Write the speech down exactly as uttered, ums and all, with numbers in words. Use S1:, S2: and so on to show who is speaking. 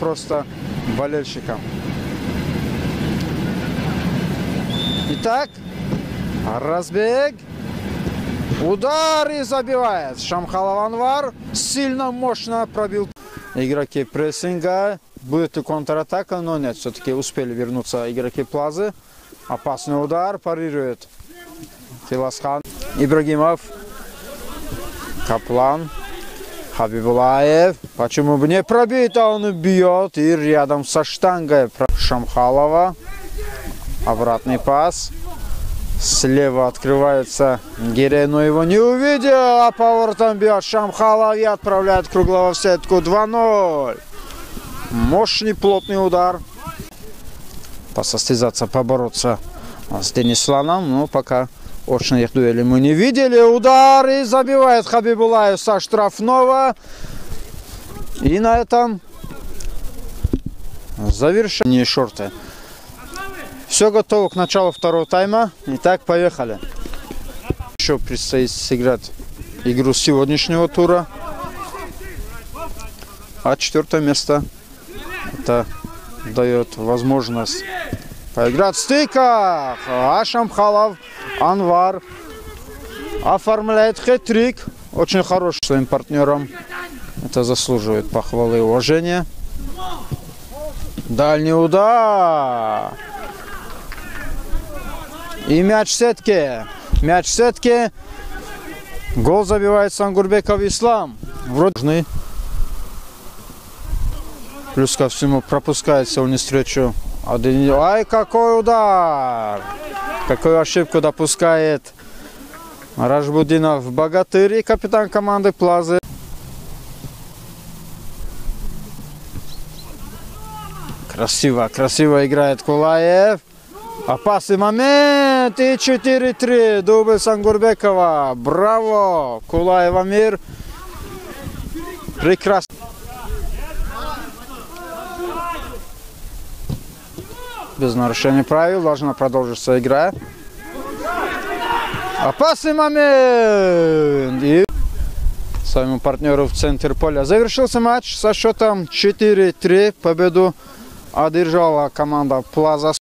S1: просто болельщикам. Итак, разбег. Удар и забивает. Шамхалов Анвар сильно, мощно пробил. Игроки прессинга. Будет и контратака, но нет. Все-таки успели вернуться игроки Плазы. Опасный удар. Парирует Тиласхан. Ибрагимов. Каплан. Хабибулаев. Почему бы не пробить, а он бьет. И рядом со штангой Шамхалова. Обратный пас. Слева открывается Гирей, но его не увидел. А поворотом бьет Шамхалов и отправляет Круглого в сетку. два ноль. Мощный, плотный удар. Посостязаться, побороться с Денисланом. Но пока очных дуэлей мы не видели. Удар и забивает Хабибулаев со штрафного. И на этом завершение шорты. Все готово к началу второго тайма. Итак, поехали. Еще предстоит сыграть игру сегодняшнего тура. А четвертое место это дает возможность поиграть в стыках. А Шамхалов Анвар оформляет хэт-трик. Очень хороший своим партнером. Это заслуживает похвалы и уважения. Дальний удар. И мяч в сетке. Мяч в сетке. Гол забивает Сангурбеков Ислам. Вроде. Плюс ко всему пропускает сегодня встречу. Ай, какой удар! Какую ошибку допускает Ражбудинов Богатырь и капитан команды Плазы. Красиво, красиво играет Кулаев. Опасный момент. И четыре три. Дубль Сангурбекова. Браво. Кулаев Амир. Прекрасно. Без нарушения правил должна продолжиться игра. Опасный момент. И своему партнеру в центре поля. Завершился матч со счетом четыре три. Победу одержала команда Плаза.